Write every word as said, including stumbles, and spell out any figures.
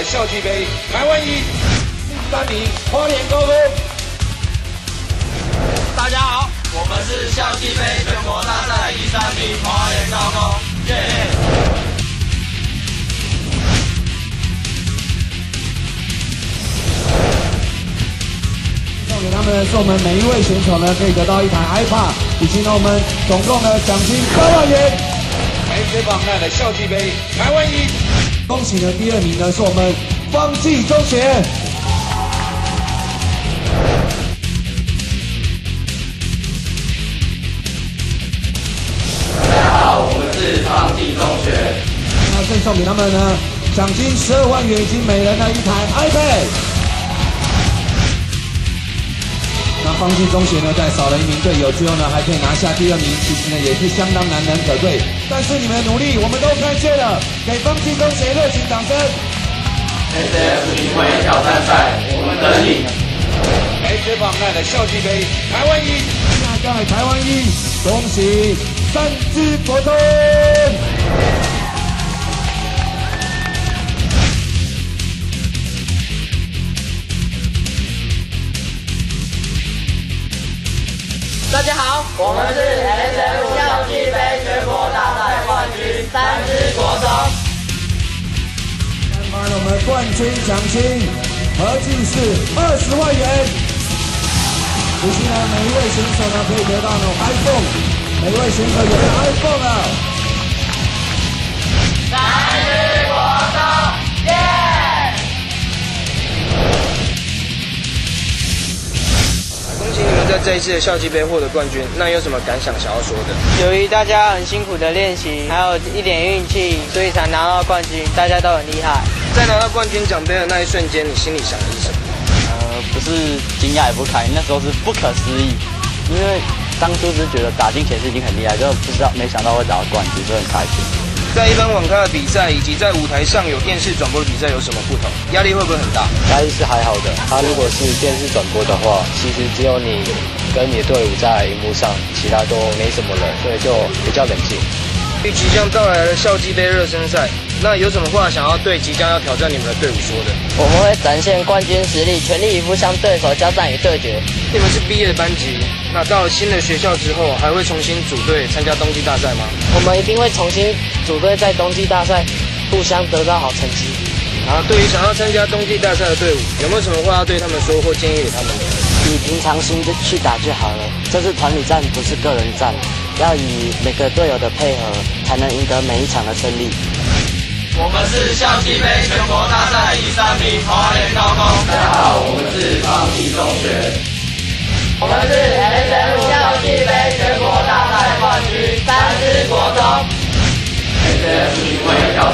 校际杯，台湾一第三名花莲高工。 大家好，我们是校际杯全国大赛第三名花莲高工，耶、yeah ！ 送给他们的是我们每一位选手呢，可以得到一台 iPad， 以及呢我们总共的奖金八万元。 台水榜内的校际杯，台湾一。 恭喜呢，第二名呢是我们方济中学。 大家好，我们是方济中学。 那赠送给他们呢奖金十二万元以及每人的一台 iPad。那方济中学呢，在少了一名队友之后呢，还可以拿下第二名，其实呢也是相当难能可贵。但是你们的努力，我们都看见了，给方济中学热情掌声。 S F 巡回挑战赛，我们等你。 台水榜内的校际杯，台湾一。 那在台湾一，恭喜三支国中。 大家好，我们是 S F 校际杯全国大赛冠军三支国中。 颁发了我们冠军奖金，合计是二十万元。以及呢，每一位选手呢可以得到呢 iPhone， 每一位选手有了 iPhone 了。 三支国中，耶！ 恭喜你们在这一次的校际杯获得冠军，那有什么感想想要说的？ 由于大家很辛苦的练习，还有一点运气，所以才拿到冠军，大家都很厉害。 在拿到冠军奖杯的那一瞬间，你心里想的是什么？ 呃，不是惊讶也不开心，那时候是不可思议，因为当初只是觉得打进前四已经很厉害，就不知道没想到会打到冠军，所以很开心。 在一般网咖的比赛以及在舞台上有电视转播的比赛有什么不同？压力会不会很大？ 压力是还好的，他如果是电视转播的话，其实只有你跟你的队伍在荧幕上，其他都没什么人，所以就比较冷静。 对即将到来的校际杯热身赛，那有什么话想要对即将要挑战你们的队伍说的？ 我们会展现冠军实力，全力以赴向对手交战与对决。 你们是毕业的班级，那到了新的学校之后，还会重新组队参加冬季大赛吗？ 我们一定会重新组队在冬季大赛，互相得到好成绩。 然后对于想要参加冬季大赛的队伍，有没有什么话要对他们说或建议给他们？ 以平常心就去打就好了，这是团体战，不是个人战。要以每个队友的配合，才能赢得每一场的胜利。 我们是校际杯全国大赛第三名花莲高工。大家好，我们是方济中学。 我们是 S F 校际杯全国大赛冠军三支国中。 S F 巡回挑